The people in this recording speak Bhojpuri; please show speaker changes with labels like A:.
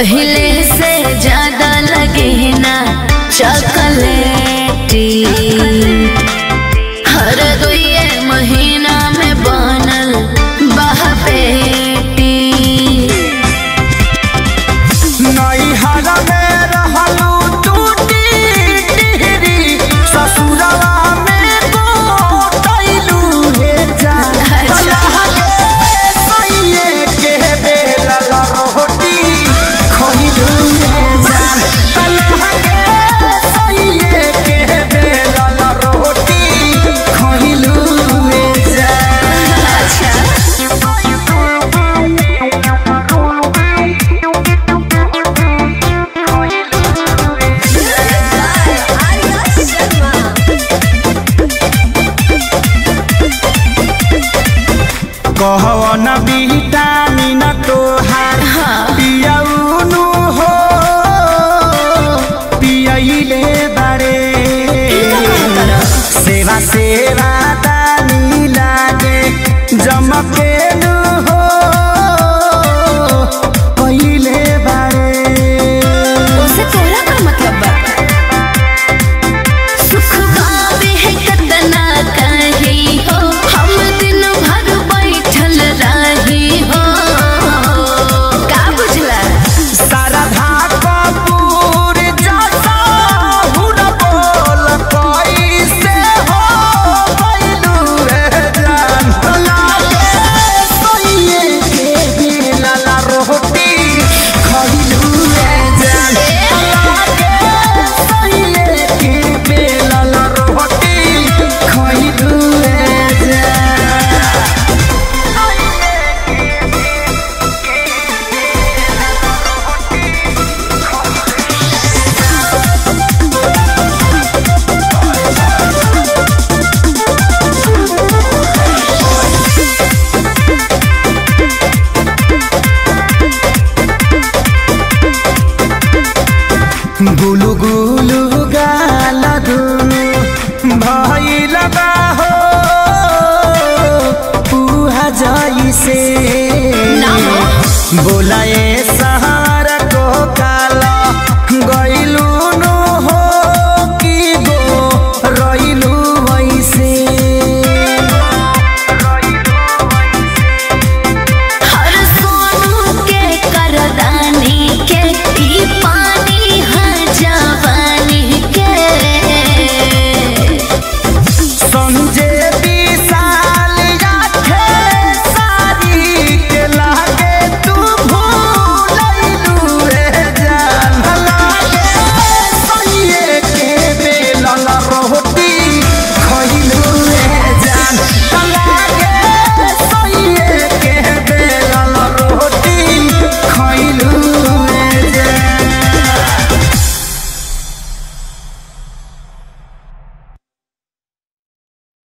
A: पहले से ज्यादा लगे ना चॉकलेटी, हर 2 महीना में बनल बहपेटी।
B: नैहर में रहलू टूटी टिहरी, ससुरवा में गोटैलू हे जान। सैये के बेलल रोटी खइलू हे जान। सैये के बेलल रोटी खइलू हे जान।
A: अच्छा
B: कहवन विटामिन तोहार पियौनु हो पियैले बारे, सेवा सेवा दानी लागे जमकेनु हो पहिले बारे।
A: उसे तोरा का मतलब बा? सुख पावे है कतना कही हो, हम दिन भर बैठल रही हो। का बुझला?
B: शारदा कपूर जैसा हुन बोल कैसे हो गइलू रे जान। लागे सैये के बेलल रोटी खइलू रे जान। लागे सैये के बेलल रोटी खइलू रे जान। गुलु गुलु गाल दुनु भइल बा हो पुहा जइसे
A: ना हो।